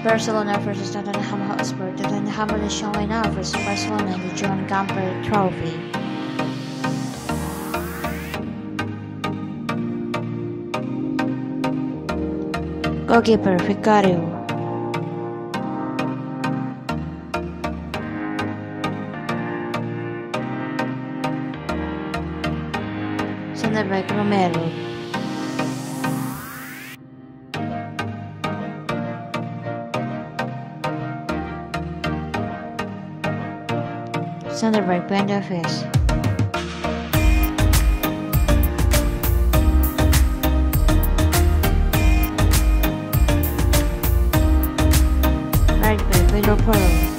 Barcelona versus Tottenham Hotspur. Tottenham is showing off versus Barcelona the Joan Gamper trophy. Goalkeeper Fixture. Center back Romero. Center back Benjafish. Right back Liverpool.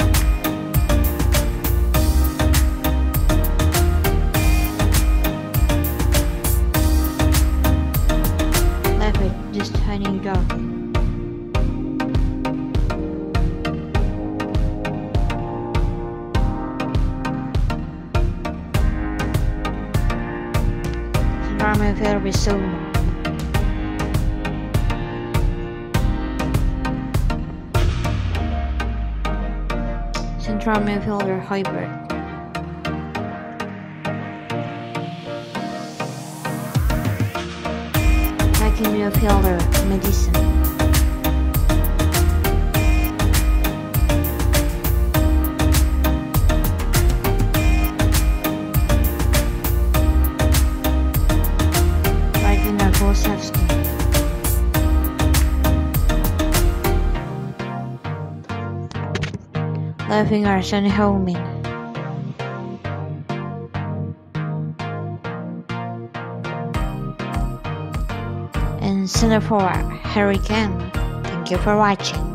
Left back just tiny dog. Central midfielder Barcelona. Central midfielder Hybrid. Attacking midfielder Madison. Left winger Joan Gamper. And center forward Harry Kane. Thank you for watching.